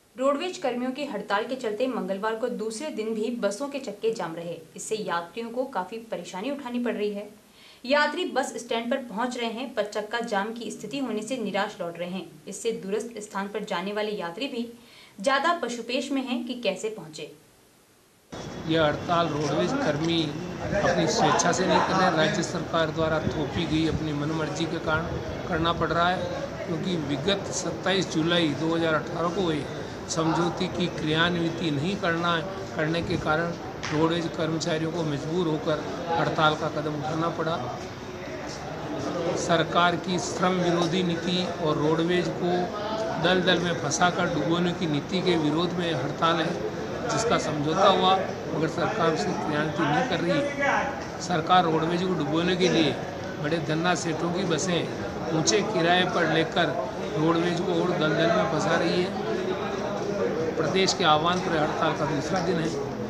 Roadways कर्मियों की हड़ताल के चलते मंगलवार को दूसरे दिन भी बसों के चक्के जाम रहे। इससे यात्रियों को काफी परेशानी उठानी पड़ रही है। यात्री बस स्टैंड पर पहुंच रहे हैं पर चक्का जाम की स्थिति होने से निराश लौट रहे हैं। इससे दूरस्थ स्थान पर जाने वाले यात्री भी ज्यादा पशुपेश में हैं कि कैसे पहुंचे। यह हड़ताल रोडवेज कर्मी अपनी स्वेच्छा से नहीं कर रहे, राज्य सरकार द्वारा थोपी गई अपनी मनमर्जी के कारण करना पड़ रहा है, क्योंकि विगत 27 जुलाई 2018 को हुई समझौते की क्रियान्विति नहीं करने के कारण रोडवेज कर्मचारियों को मजबूर होकर हड़ताल का कदम उठाना पड़ा। सरकार की श्रम विरोधी नीति और रोडवेज को दलदल में फंसाकर डुबोने की नीति के विरोध में हड़ताल है, जिसका समझौता हुआ मगर सरकार उसे क्रियान्वित नहीं कर रही। सरकार रोडवेज को डुबोने के लिए बड़े धन्ना सेठों की बसें ऊंचे किराए पर लेकर रोडवेज को और दलदल में फंसा रही है। प्रदेश के आह्वान पर हड़ताल का दूसरा दिन है।